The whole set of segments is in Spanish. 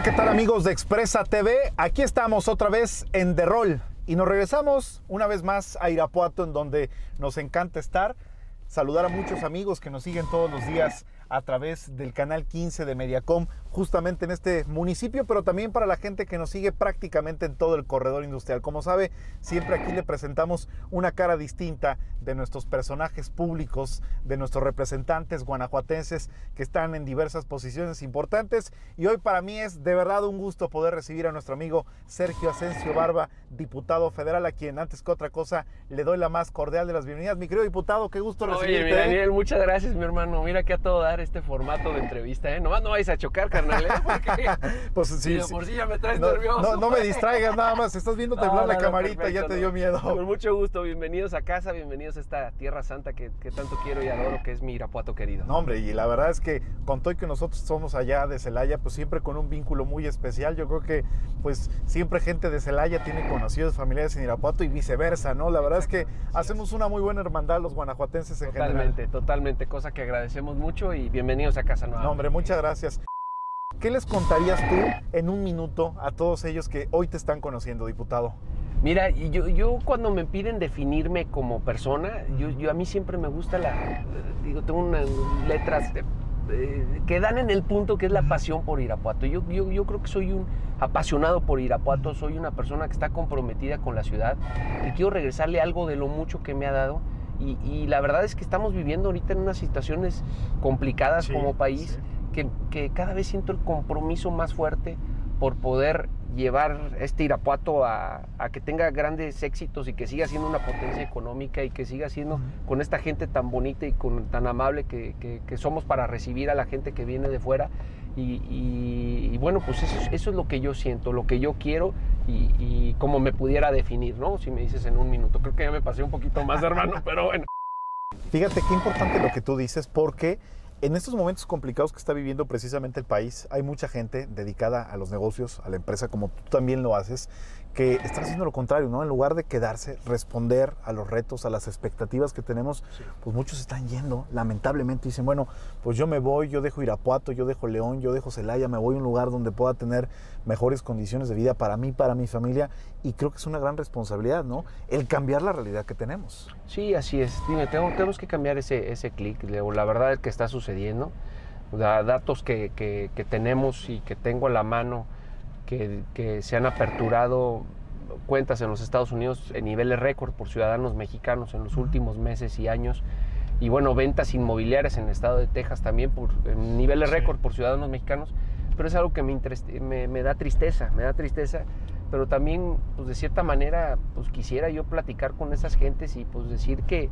¿qué tal amigos de Expresa TV? Aquí estamos otra vez en The Roll y nos regresamos una vez más a Irapuato, en donde nos encanta estar. Saludar a muchos amigos que nos siguen todos los días a través del canal 15 de Mediacom, justamente en este municipio, pero también para la gente que nos sigue prácticamente en todo el corredor industrial. Como sabe, siempre aquí le presentamos una cara distinta de nuestros personajes públicos, de nuestros representantes guanajuatenses que están en diversas posiciones importantes. Y hoy para mí es de verdad un gusto poder recibir a nuestro amigo Sergio Asensio Barba, diputado federal, a quien antes que otra cosa le doy la más cordial de las bienvenidas. Mi querido diputado, qué gusto recibirte. Oye, mi Daniel, muchas gracias, mi hermano. Mira que a todo dar este formato de entrevista, ¿eh? Nomás no vais a chocar, carnal, ¿eh? Porque pues sí, por sí ya me traes nervioso. No me distraigas nada más, estás viendo temblar la camarita, perfecto, ya te dio miedo. Con mucho gusto, bienvenidos a casa, bienvenidos a esta tierra santa que tanto quiero y adoro, que es mi Irapuato querido. No, hombre, y la verdad es que con todo y que nosotros somos allá de Celaya, pues siempre con un vínculo muy especial. Yo creo que pues siempre gente de Celaya tiene conocidos familiares en Irapuato y viceversa, ¿no? La verdad es que hacemos una muy buena hermandad los guanajuatenses en general. Totalmente, cosa que agradecemos mucho y bienvenidos a casa nuevamente. No, hombre, muchas gracias. ¿Qué les contarías tú en un minuto a todos ellos que hoy te están conociendo, diputado? Mira, yo cuando me piden definirme como persona, yo a mí siempre me gusta tengo unas letras que dan en el punto que es la pasión por Irapuato. Yo creo que soy un apasionado por Irapuato, soy una persona que está comprometida con la ciudad y quiero regresarle algo de lo mucho que me ha dado. Y la verdad es que estamos viviendo ahorita en unas situaciones complicadas como país, que cada vez siento el compromiso más fuerte por poder llevar este Irapuato a que tenga grandes éxitos y que siga siendo una potencia económica y que siga siendo con esta gente tan bonita y tan amable que somos para recibir a la gente que viene de fuera. Y bueno, pues eso es lo que yo siento, lo que yo quiero y como me pudiera definir, ¿no? Si me dices en un minuto. Creo que ya me pasé un poquito más, hermano, pero bueno. Fíjate qué importante lo que tú dices, porque en estos momentos complicados que está viviendo precisamente el país, hay mucha gente dedicada a los negocios, a la empresa, como tú también lo haces, que están haciendo lo contrario, ¿no? En lugar de quedarse, responder a los retos, a las expectativas que tenemos, pues muchos están yendo, lamentablemente, dicen, bueno, pues yo me voy, yo dejo Irapuato, yo dejo León, yo dejo Celaya, me voy a un lugar donde pueda tener mejores condiciones de vida para mí, para mi familia, y creo que es una gran responsabilidad, ¿no? El cambiar la realidad que tenemos. Sí, así es. Dime, tenemos que cambiar ese clic, la verdad es que está sucediendo, datos que tenemos y que tengo a la mano, que se han aperturado cuentas en los Estados Unidos en niveles récord por ciudadanos mexicanos en los últimos meses y años, y bueno, ventas inmobiliarias en el estado de Texas también en niveles récord por ciudadanos mexicanos, pero es algo que me da tristeza, pero también pues de cierta manera pues quisiera yo platicar con esas gentes y pues decir que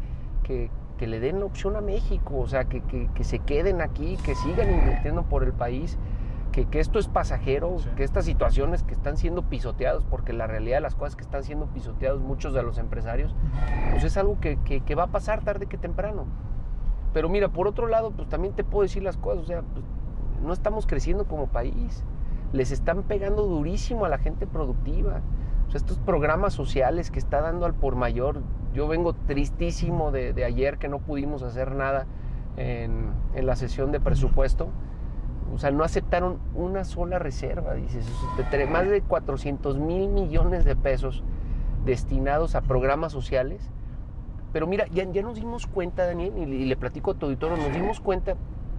le den la opción a México, o sea, que se queden aquí, que sigan invirtiendo por el país, que esto es pasajero, que estas situaciones que están siendo pisoteados, porque la realidad de las cosas que están siendo pisoteados muchos de los empresarios, pues es algo que va a pasar tarde que temprano. Pero mira, por otro lado, pues también te puedo decir las cosas, o sea, pues, no estamos creciendo como país, les están pegando durísimo a la gente productiva. O sea, estos programas sociales que está dando al por mayor, yo vengo tristísimo de ayer que no pudimos hacer nada en la sesión de presupuesto. O sea, no aceptaron una sola reserva, dices, más de 400,000 millones de pesos destinados a programas sociales. Pero mira, ya nos dimos cuenta, Daniel, y le platico a tu auditorio, nos dimos cuenta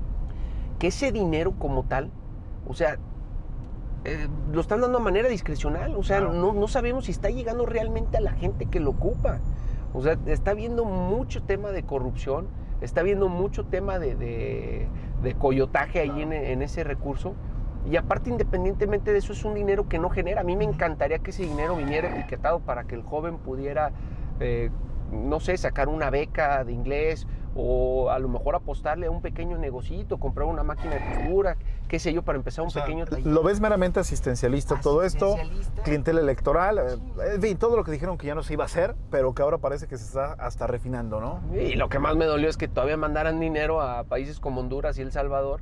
que ese dinero como tal, o sea, lo están dando de manera discrecional, o sea, no sabemos si está llegando realmente a la gente que lo ocupa. O sea, está habiendo mucho tema de corrupción, está habiendo mucho tema de coyotaje ahí en ese recurso. Y aparte, independientemente de eso, es un dinero que no genera. A mí me encantaría que ese dinero viniera etiquetado para que el joven pudiera, no sé, sacar una beca de inglés o a lo mejor apostarle a un pequeño negocito, comprar una máquina de costura, qué sé yo, para empezar un pequeño taller. ¿Lo ves meramente asistencialista todo esto? Clientela electoral, en fin, todo lo que dijeron que ya no se iba a hacer, pero que ahora parece que se está hasta refinando, ¿no? Y lo que más me dolió es que todavía mandaran dinero a países como Honduras y El Salvador,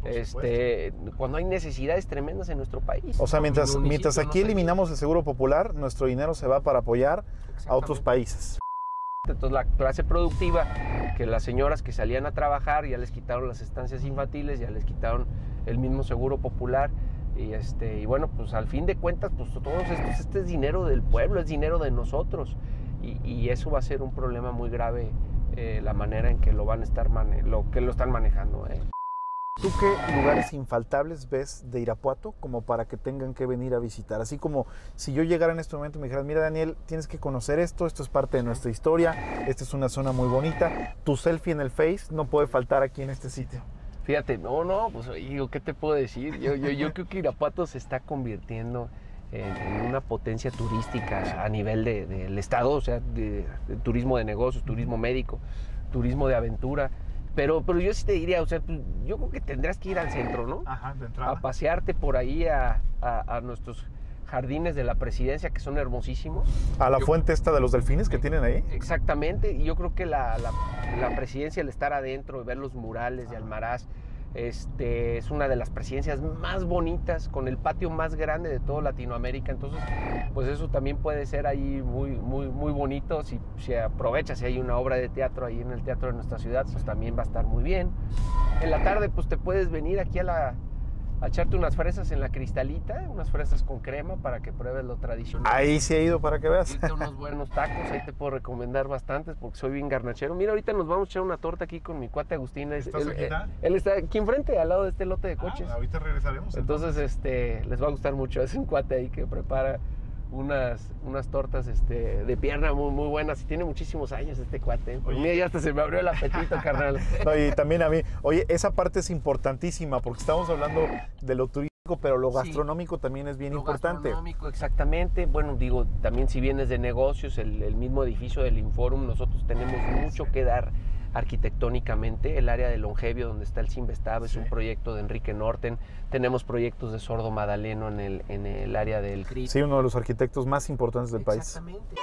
cuando hay necesidades tremendas en nuestro país. O sea, mientras aquí eliminamos el seguro popular, nuestro dinero se va para apoyar a otros países. Entonces la clase productiva, que las señoras que salían a trabajar ya les quitaron las estancias infantiles, ya les quitaron el mismo seguro popular, Y bueno, pues al fin de cuentas, pues todos estos, este es dinero del pueblo, es dinero de nosotros. Y eso va a ser un problema muy grave, la manera en que lo van a estar lo están manejando. ¿Tú qué lugares infaltables ves de Irapuato como para que tengan que venir a visitar? Así como si yo llegara en este momento y me dijeras, mira Daniel, tienes que conocer esto es parte de nuestra historia, esta es una zona muy bonita, tu selfie en el Face no puede faltar aquí en este sitio. Fíjate, pues digo, ¿qué te puedo decir? Yo creo que Irapuato se está convirtiendo en una potencia turística a nivel del estado, o sea, de turismo de negocios, turismo médico, turismo de aventura. Pero yo sí te diría, o sea, yo creo que tendrás que ir al centro, ¿no? Ajá, de entrada. A pasearte por ahí a nuestros jardines de la presidencia, que son hermosísimos. A la fuente esta de los delfines que tienen ahí. Exactamente, y yo creo que la presidencia, el estar adentro y ver los murales de Almaraz, es una de las presidencias más bonitas, con el patio más grande de toda Latinoamérica. Entonces, pues eso también puede ser ahí muy bonito. Si aprovechas, si hay una obra de teatro ahí en el teatro de nuestra ciudad, pues también va a estar muy bien. En la tarde, pues te puedes venir aquí a echarte unas fresas en la Cristalita, unas fresas con crema para que pruebes lo tradicional. Ahí sí he ido para que veas. Irte unos buenos tacos, ahí te puedo recomendar bastantes porque soy bien garnachero. Mira, ahorita nos vamos a echar una torta aquí con mi cuate Agustín. ¿Estás aquí? Él está aquí enfrente, al lado de este lote de coches. Ahorita regresaremos. Entonces, les va a gustar mucho. Es un cuate ahí que prepara unas tortas de pierna muy buenas y tiene muchísimos años este cuate. Pues mira, ya hasta se me abrió el apetito, carnal. No, y también a mí. Oye, esa parte es importantísima porque estamos hablando de lo turístico, pero lo gastronómico también es bien importante. Lo gastronómico, exactamente. Bueno, digo, también si vienes de negocios, el mismo edificio del Inforum, nosotros tenemos mucho que dar arquitectónicamente. El área de Longevio, donde está el Cinvestav, es un proyecto de Enrique Norten. Tenemos proyectos de Sordo Madaleno en el área del CRIT. Sí, uno de los arquitectos más importantes del país. Exactamente.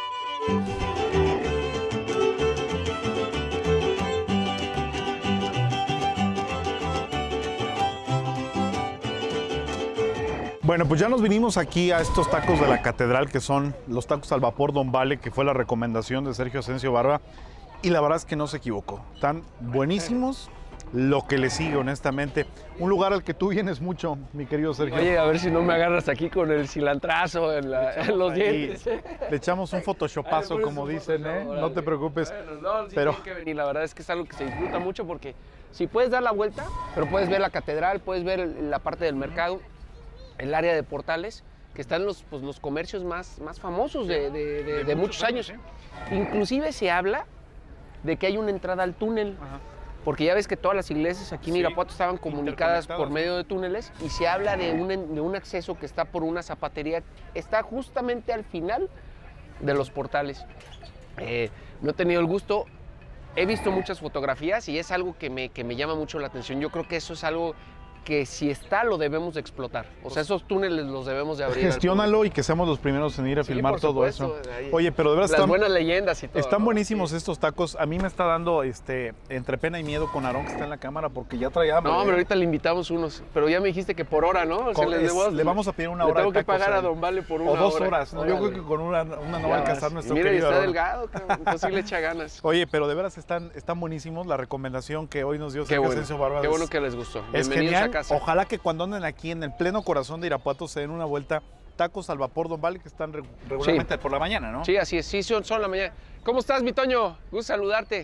Bueno, pues ya nos vinimos aquí a estos tacos de la Catedral, que son los tacos al vapor Don Vale, que fue la recomendación de Sergio Asensio Barba. Y la verdad es que no se equivocó. Están buenísimos. Lo que le sigue, honestamente. Un lugar al que tú vienes mucho, mi querido Sergio. Oye, a ver si no me agarras aquí con el cilantrazo en los dientes. Le echamos un photoshopazo, como dicen, ¿eh? No te preocupes. Bueno, sí, pero tiene que venir. La verdad es que es algo que se disfruta mucho porque si puedes dar la vuelta, pero puedes ver la catedral, puedes ver la parte del mercado, el área de Portales, que están los comercios más famosos de muchos años. Inclusive se habla de que hay una entrada al túnel. Ajá. Porque ya ves que todas las iglesias aquí en Irapuato estaban comunicadas por medio de túneles y se habla de un acceso que está por una zapatería, está justamente al final de los Portales. No he tenido el gusto, he visto muchas fotografías y es algo que me llama mucho la atención. Yo creo que eso es algo que si está, lo debemos de explotar. O sea, esos túneles los debemos de abrir. Gestiónalo y que seamos los primeros en ir a filmar todo eso. Oye, pero de verdad las buenas leyendas y todo. Están buenísimos estos tacos. A mí me está dando entre pena y miedo con Aarón, que está en la cámara, porque ya traía hambre. No, hombre, ahorita le invitamos unos. Pero ya me dijiste que por hora, ¿no? O sea, le vamos a pedir una hora de tacos. Tengo que pagar a Don Vale por una hora. O 2 horas. No, yo creo que con una no va a alcanzar nuestro querido querido Aarón. Mira, está delgado, entonces sí le echa ganas. Oye, pero de veras están buenísimos. La recomendación que hoy nos dio Sergio Asensio Barba. Qué bueno que les gustó. Es genial. Ojalá que cuando anden aquí en el pleno corazón de Irapuato se den una vuelta. Tacos al vapor Don Vale, que están regularmente por la mañana, ¿no? Sí, así es, sí, son la mañana. ¿Cómo estás, mi Toño? Gusto saludarte.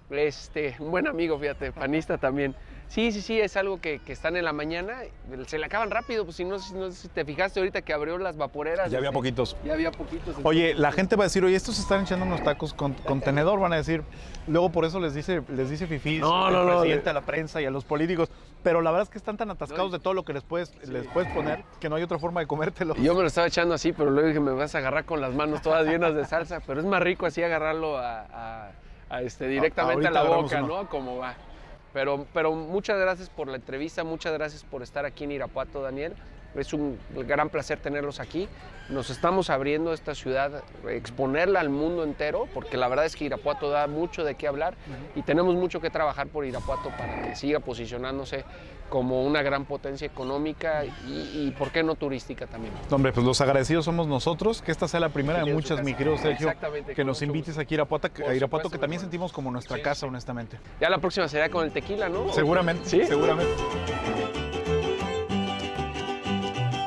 Un buen amigo, fíjate, panista también. Sí, es algo que están en la mañana, se le acaban rápido, pues no sé si te fijaste ahorita que abrió las vaporeras. Ya había poquitos. Ya había poquitos. Oye, la gente va a decir, oye, estos se están echando unos tacos con tenedor, van a decir. Luego por eso les dice fifís al presidente, a la prensa y a los políticos. Pero la verdad es que están tan atascados de todo lo que les puedes poner que no hay otra forma de comértelo. Yo me lo estaba echando así, pero luego dije, me vas a agarrar con las manos todas llenas de salsa. Pero es más rico así agarrarlo directamente a la boca, ¿no? Como va. Pero muchas gracias por la entrevista, muchas gracias por estar aquí en Irapuato, Daniel. Es un gran placer tenerlos aquí. Nos estamos abriendo esta ciudad, exponerla al mundo entero, porque la verdad es que Irapuato da mucho de qué hablar y tenemos mucho que trabajar por Irapuato para que siga posicionándose como una gran potencia económica y ¿por qué no turística también? Hombre, pues los agradecidos somos nosotros, que esta sea la primera de muchas, mi querido Sergio, que nos invites aquí a Irapuato, que también sentimos como nuestra casa, honestamente. Ya la próxima será con el tequila, ¿no? Seguramente, ¿sí? Seguramente.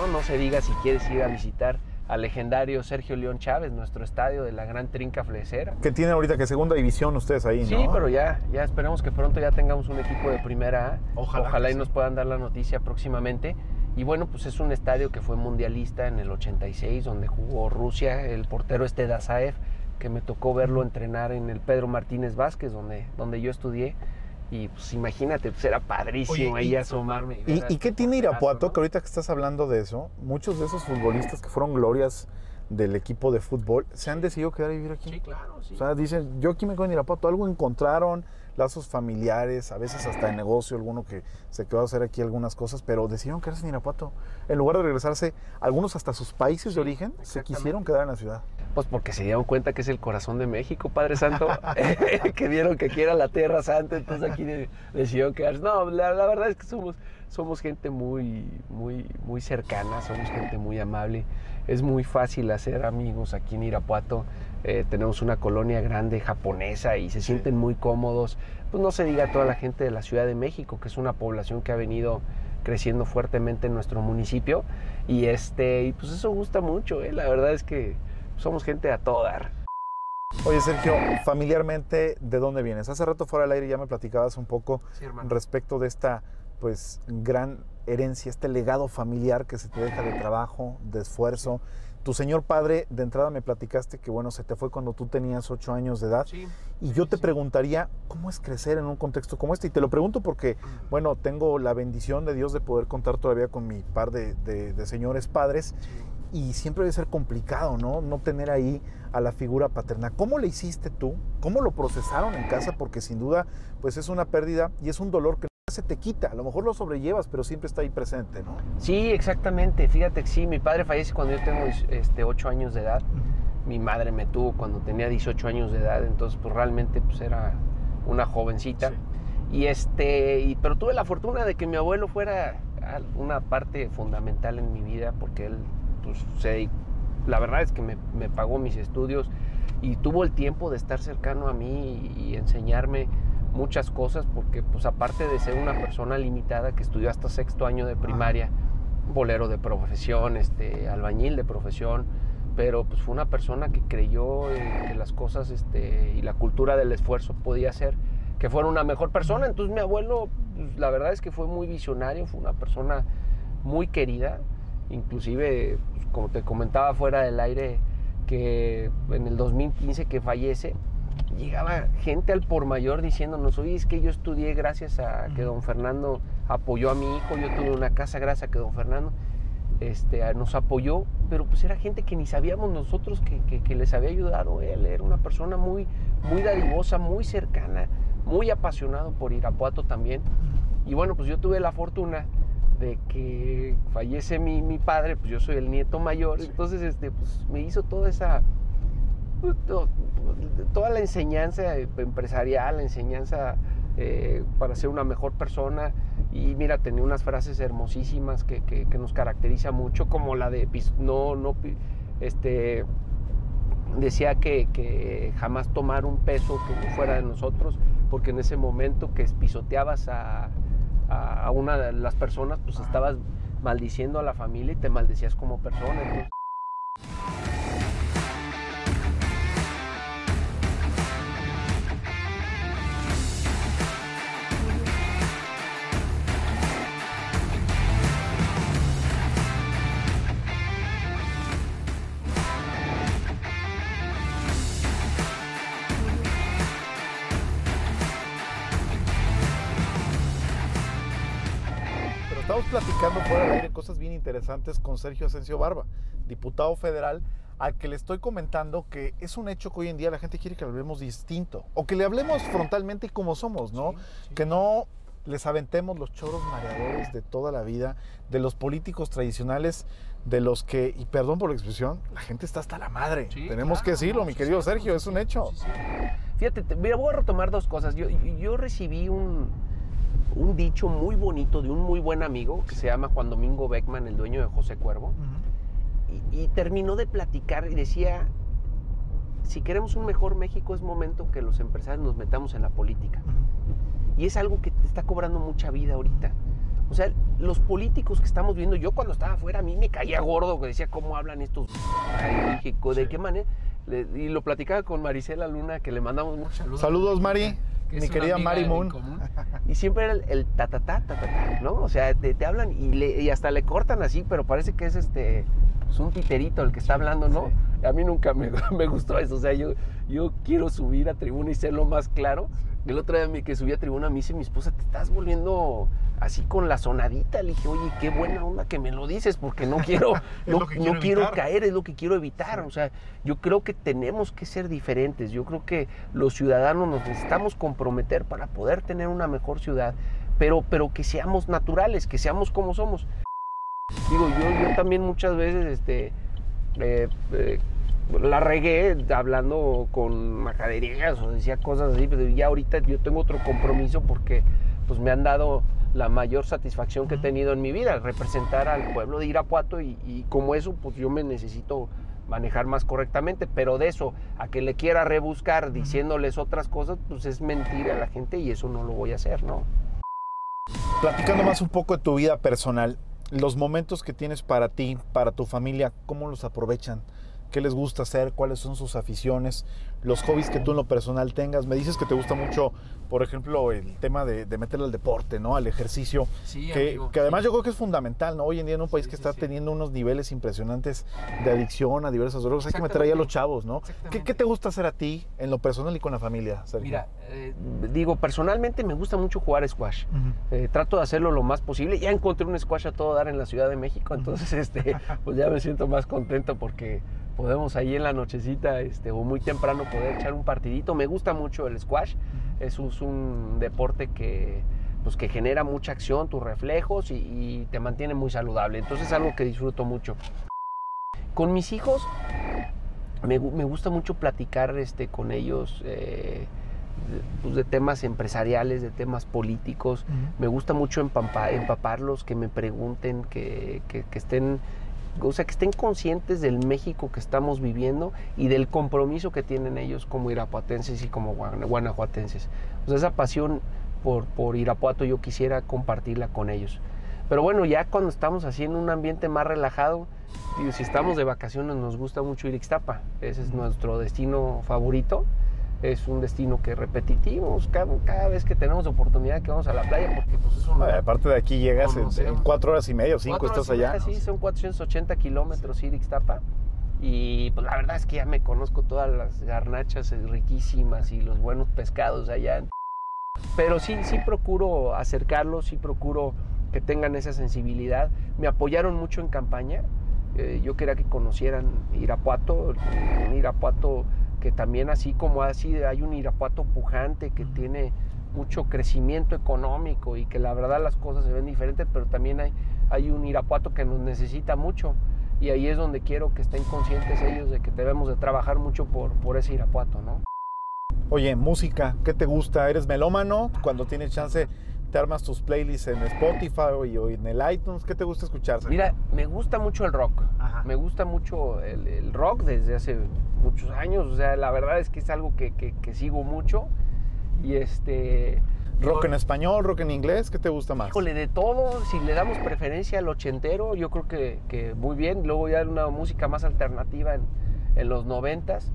no se diga si quieres ir a visitar al legendario Sergio León Chávez, nuestro estadio de la Gran Trinca Flecera. Que tiene ahorita que segunda división ustedes ahí, ¿no? Sí, pero ya esperemos que pronto ya tengamos un equipo de primera A. Ojalá y nos puedan dar la noticia próximamente. Y bueno, pues es un estadio que fue mundialista en el 86, donde jugó Rusia, el portero Dazaev, que me tocó verlo entrenar en el Pedro Martínez Vázquez, donde yo estudié. Y pues imagínate, pues era padrísimo. Oye, ahí asomarme. ¿Y qué tiene Irapuato? ¿no? Que ahorita que estás hablando de eso, muchos de esos futbolistas que fueron glorias del equipo de fútbol se han decidido quedar a vivir aquí. Sí, claro, sí. O sea, dicen, yo aquí me quedo en Irapuato. Algo encontraron, lazos familiares, a veces hasta de negocio, alguno que se quedó a hacer aquí algunas cosas, pero decidieron quedarse en Irapuato. En lugar de regresarse, algunos hasta sus países de origen, se quisieron quedar en la ciudad. Pues porque se dieron cuenta que es el corazón de México, Padre Santo, que vieron que aquí era la tierra santa, entonces aquí decidieron quedarse. No, la verdad es que somos gente muy cercana, somos gente muy amable. Es muy fácil hacer amigos aquí en Irapuato. Tenemos una colonia grande japonesa y se sienten muy cómodos. Pues no se diga toda la gente de la Ciudad de México, que es una población que ha venido creciendo fuertemente en nuestro municipio. Y pues eso gusta mucho, La verdad es que somos gente a todo dar. Oye, Sergio, familiarmente, ¿de dónde vienes? Hace rato fuera del aire ya me platicabas un poco respecto de esta pues gran herencia, este legado familiar que se te deja de trabajo, de esfuerzo. Tu señor padre, de entrada me platicaste que bueno, se te fue cuando tú tenías 8 años de edad. Sí, y yo te preguntaría, ¿cómo es crecer en un contexto como este? Y te lo pregunto porque, bueno, tengo la bendición de Dios de poder contar todavía con mi par de señores padres. Sí. Y siempre debe ser complicado, ¿no? No tener ahí a la figura paterna. ¿Cómo le hiciste tú? ¿Cómo lo procesaron en casa? Porque sin duda, pues es una pérdida y es un dolor que no se te quita. A lo mejor lo sobrellevas, pero siempre está ahí presente, ¿no? Sí, exactamente. Fíjate que sí, mi padre fallece cuando yo tengo 8 años de edad. Mi madre me tuvo cuando tenía 18 años de edad, entonces pues realmente pues era una jovencita. Sí. Pero tuve la fortuna de que mi abuelo fuera una parte fundamental en mi vida, porque él pues la verdad es que me pagó mis estudios y tuvo el tiempo de estar cercano a mí y enseñarme muchas cosas, porque pues aparte de ser una persona limitada que estudió hasta 6º año de primaria, bolero de profesión, albañil de profesión, pero pues fue una persona que creyó que las cosas y la cultura del esfuerzo podía hacer que fuera una mejor persona. Entonces mi abuelo, pues, la verdad es que fue muy visionario, fue una persona muy querida. Inclusive, pues, como te comentaba fuera del aire, que en el 2015 que fallece, llegaba gente al por mayor diciéndonos, oye, es que yo estudié gracias a que don Fernando apoyó a mi hijo, yo tuve una casa gracias a que don Fernando nos apoyó, pero pues era gente que ni sabíamos nosotros que les había ayudado él. Era una persona muy dadivosa, muy cercana, muy apasionado por Irapuato también. Y bueno, pues yo tuve la fortuna de que fallece mi padre, pues yo soy el nieto mayor, entonces pues me hizo toda la enseñanza empresarial, la enseñanza para ser una mejor persona. Y mira, tenía unas frases hermosísimas que nos caracteriza mucho, como la de decía que jamás tomar un peso que no fuera de nosotros, porque en ese momento que pisoteabas a una de las personas, pues estabas maldiciendo a la familia y te maldecías como persona. Entonces... Estamos platicando fuera del aire cosas bien interesantes con Sergio Asensio Barba, diputado federal, al que le estoy comentando que es un hecho que hoy en día la gente quiere que le hablemos distinto, o que le hablemos frontalmente y como somos, ¿no? Sí. Que no les aventemos los choros mareadores de toda la vida, de los políticos tradicionales, de los que, y perdón por la expresión, la gente está hasta la madre. Sí, tenemos que decirlo, mi querido Sergio, es un hecho. Sí. Fíjate, mira, voy a retomar dos cosas. Yo recibí un dicho muy bonito de un muy buen amigo que se llama Juan Domingo Beckman, el dueño de José Cuervo, y terminó de platicar y decía, si queremos un mejor México es momento que los empresarios nos metamos en la política. Y es algo que te está cobrando mucha vida ahorita, O sea, los políticos que estamos viendo, yo cuando estaba afuera a mí me caía gordo, que decía cómo hablan estos. Y dije, ¿de qué manera? Y lo platicaba con Marisela Luna, que le mandamos muchos saludos. Saludos, Mari, mi querida Mari Moon. Y siempre era el ta, ¿no? O sea, te hablan y hasta le cortan así, pero parece que es pues un titerito el que está hablando, ¿no? Sí. A mí nunca me gustó eso. O sea, yo quiero subir a tribuna y ser lo más claro. El otro día que subí a tribuna me dice mi esposa, te estás volviendo así con la sonadita. Le dije, oye, qué buena onda que me lo dices, porque no quiero, no quiero caer, es lo que quiero evitar. Sí. O sea, yo creo que tenemos que ser diferentes. Yo creo que los ciudadanos nos necesitamos comprometer para poder tener una mejor ciudad, pero que seamos naturales, que seamos como somos. Digo, yo también muchas veces la regué hablando con majaderías o decía cosas así, pero ya ahorita yo tengo otro compromiso porque pues me han dado la mayor satisfacción que he tenido en mi vida, representar al pueblo de Irapuato y como eso pues yo me necesito manejar más correctamente, pero de eso a que le quiera rebuscar diciéndoles otras cosas, pues es mentir a la gente y eso no lo voy a hacer, ¿no? Platicando más un poco de tu vida personal, los momentos que tienes para ti, para tu familia, ¿cómo los aprovechan? ¿Qué les gusta hacer? ¿Cuáles son sus aficiones? Los hobbies que tú en lo personal tengas. Me dices que te gusta mucho, por ejemplo, el tema de meterle al deporte, ¿no? Al ejercicio. Sí, que además yo creo que es fundamental, ¿no? Hoy en día en un país que está teniendo unos niveles impresionantes de adicción a diversas drogas, hay que meter ahí a los chavos, ¿no? ¿Qué te gusta hacer a ti en lo personal y con la familia, Sergio? Mira, personalmente me gusta mucho jugar squash. Trato de hacerlo lo más posible. Ya encontré un squash a todo dar en la Ciudad de México, entonces pues ya me siento más contento porque podemos ahí en la nochecita o muy temprano poder echar un partidito. Me gusta mucho el squash. Es un deporte que genera mucha acción, tus reflejos y te mantiene muy saludable. Entonces es algo que disfruto mucho. Con mis hijos me gusta mucho platicar con ellos de temas empresariales, de temas políticos. Me gusta mucho empaparlos, que me pregunten, que estén... O sea, que estén conscientes del México que estamos viviendo y del compromiso que tienen ellos como irapuatenses y como guanajuatenses. O sea, esa pasión por Irapuato yo quisiera compartirla con ellos. Pero bueno, ya cuando estamos haciendo un ambiente más relajado, si estamos de vacaciones nos gusta mucho ir a Ixtapa. Ese es nuestro destino favorito. Es un destino que repetimos cada vez que tenemos oportunidad que vamos a la playa, porque pues es una... Aparte de aquí llegas en 4 horas y media o 5 estás allá. Sí, son 480 kilómetros ir a Ixtapa. Y pues la verdad es que ya me conozco todas las garnachas riquísimas y los buenos pescados allá. Pero sí procuro acercarlos, sí procuro que tengan esa sensibilidad. Me apoyaron mucho en campaña. Yo quería que conocieran Irapuato, un Irapuato que también así como hay un Irapuato pujante que tiene mucho crecimiento económico y que la verdad las cosas se ven diferentes, pero también hay un Irapuato que nos necesita mucho y ahí es donde quiero que estén conscientes ellos de que debemos de trabajar mucho por ese Irapuato, ¿no? Oye, música, ¿qué te gusta? ¿Eres melómano? Cuando tienes chance te armas tus playlists en Spotify o en el iTunes. ¿Qué te gusta escuchar? Mira, me gusta mucho el rock. Ajá. Me gusta mucho el rock desde hace muchos años. O sea, la verdad es que es algo que sigo mucho. Y ¿Rock en español, rock en inglés? ¿Qué te gusta más? Híjole, de todo. Si le damos preferencia al ochentero, yo creo que muy bien. Luego ya una música más alternativa en los 90s.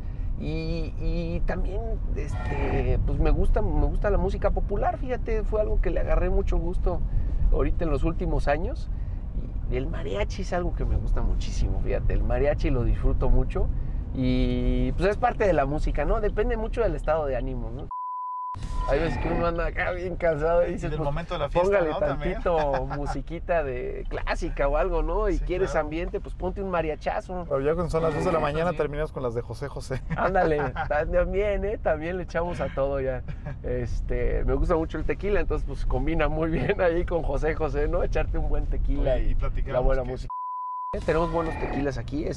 Y también pues me gusta la música popular, fíjate, fue algo que le agarré mucho gusto ahorita en los últimos años. Y el mariachi es algo que me gusta muchísimo, fíjate, el mariachi lo disfruto mucho y pues es parte de la música, ¿no? Depende mucho del estado de ánimo, ¿no? Hay veces que uno anda acá bien cansado y dices, del momento de la fiesta, póngale, ¿no? Tantito musiquita de clásica o algo, ¿no? Y sí, quieres claro. Ambiente, pues ponte un mariachazo. Pero ya cuando son las 2 de la mañana terminas con las de José José. Ándale, también le echamos a todo ya. Me gusta mucho el tequila, entonces pues combina muy bien ahí con José José, ¿no? Echarte un buen tequila y la buena música. Tenemos buenos tequilas aquí,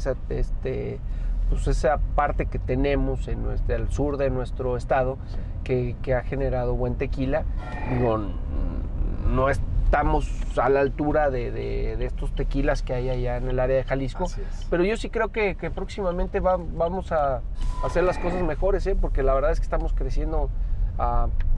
pues esa parte que tenemos al sur de nuestro estado, sí. que ha generado buen tequila. Digo, no estamos a la altura de estos tequilas que hay allá en el área de Jalisco, pero yo sí creo que próximamente vamos a hacer las cosas mejores, porque la verdad es que estamos creciendo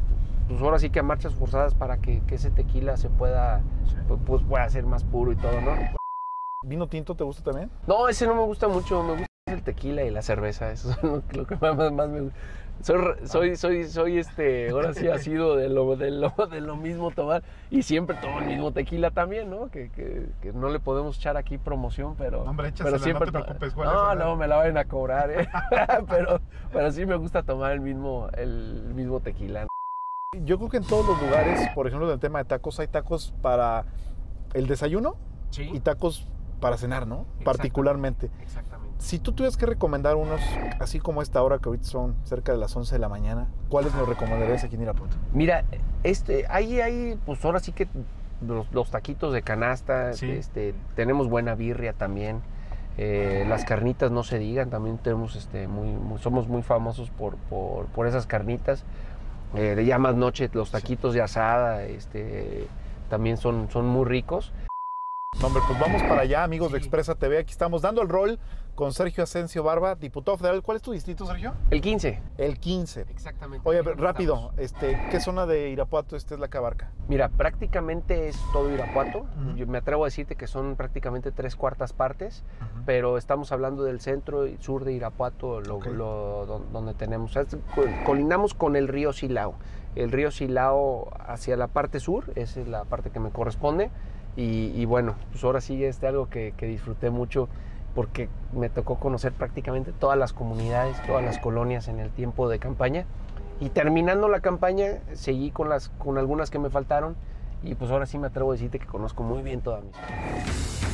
pues ahora sí que a marchas forzadas para que ese tequila se pueda, pues pueda ser más puro y todo, ¿no? ¿Vino tinto te gusta también? No, ese no me gusta mucho, me gusta el tequila y la cerveza, eso es lo que más me gusta. Soy ahora sí ha sido de lo mismo tomar y siempre tomo el mismo tequila también, ¿no? Que no le podemos echar aquí promoción, pero... Hombre, échasela, pero siempre no te preocupes, Juan. No, me la vayan a cobrar, ¿eh? pero sí me gusta tomar el mismo tequila, ¿no? Yo creo que en todos los lugares, por ejemplo, en el tema de tacos, hay tacos para el desayuno y tacos para cenar, ¿no? Particularmente. Exactamente. Si tú tuvieras que recomendar unos, así como esta hora que ahorita son cerca de las 11 de la mañana, ¿cuáles nos recomendarías aquí en Irapuato? Mira, hay pues ahora sí que los taquitos de canasta, Sí. Tenemos buena birria también, las carnitas no se digan, también tenemos somos muy famosos por esas carnitas, de ya más noche los taquitos de asada, también son muy ricos. No, hombre, pues vamos para allá, amigos de Sí. Expresa TV. Aquí estamos dando el rol con Sergio Asensio Barba, diputado federal. ¿Cuál es tu distrito, Sergio? El 15. El 15. Exactamente. Oye, rápido, ¿qué zona de Irapuato es la que abarca? Mira, prácticamente es todo Irapuato. Ujú. Yo me atrevo a decirte que son prácticamente 3/4 partes, pero estamos hablando del centro y sur de Irapuato, Ok. donde tenemos. Colindamos con el río Silao. El río Silao hacia la parte sur, esa es la parte que me corresponde. Y bueno, pues ahora sí es algo que disfruté mucho porque me tocó conocer prácticamente todas las comunidades, todas las colonias en el tiempo de campaña. Y terminando la campaña, seguí con algunas que me faltaron y pues ahora sí me atrevo a decirte que conozco muy bien toda mi ciudad.